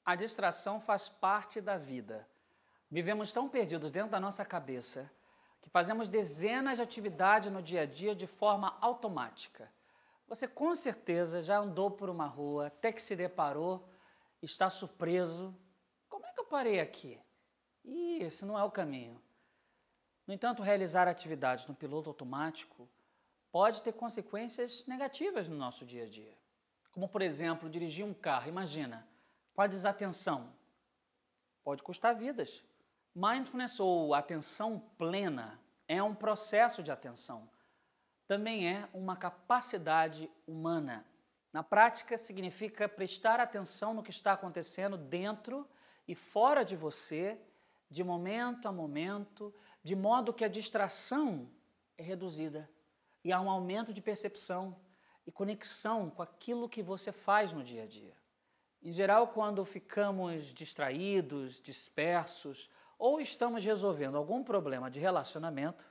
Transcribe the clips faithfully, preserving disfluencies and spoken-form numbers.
A distração faz parte da vida. Vivemos tão perdidos dentro da nossa cabeça que fazemos dezenas de atividades no dia a dia de forma automática. Você com certeza já andou por uma rua, até que se deparou, está surpreso. Como é que eu parei aqui? Ih, esse não é o caminho. No entanto, realizar atividades no piloto automático pode ter consequências negativas no nosso dia a dia. Como, por exemplo, dirigir um carro. Imagina, com a desatenção, pode custar vidas. Mindfulness ou atenção plena é um processo de atenção. Também é uma capacidade humana. Na prática, significa prestar atenção no que está acontecendo dentro e fora de você, de momento a momento, de modo que a distração é reduzida e há um aumento de percepção e conexão com aquilo que você faz no dia a dia. Em geral, quando ficamos distraídos, dispersos, ou estamos resolvendo algum problema de relacionamento,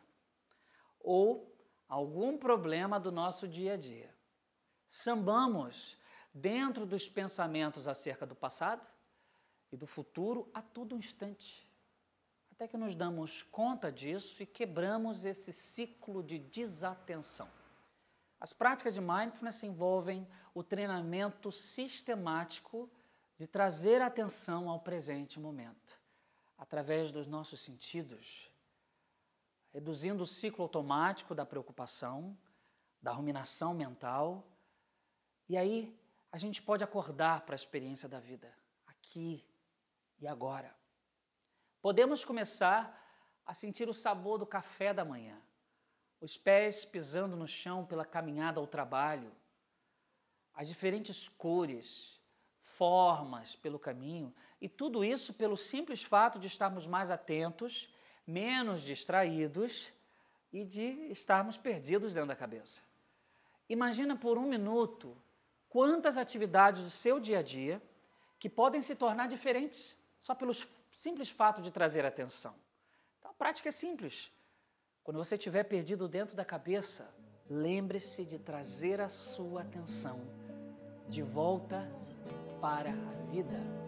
ou algum problema do nosso dia a dia, sambamos dentro dos pensamentos acerca do passado e do futuro a todo instante, até que nos damos conta disso e quebramos esse ciclo de desatenção. As práticas de Mindfulness envolvem o treinamento sistemático de trazer atenção ao presente momento, através dos nossos sentidos, reduzindo o ciclo automático da preocupação, da ruminação mental, e aí a gente pode acordar para a experiência da vida, aqui e agora. Podemos começar a sentir o sabor do café da manhã, os pés pisando no chão pela caminhada ao trabalho, as diferentes cores, formas pelo caminho, e tudo isso pelo simples fato de estarmos mais atentos, menos distraídos e de estarmos perdidos dentro da cabeça. Imagina por um minuto quantas atividades do seu dia a dia que podem se tornar diferentes só pelo simples fato de trazer atenção. Então a prática é simples. Quando você estiver perdido dentro da cabeça, lembre-se de trazer a sua atenção de volta para a vida.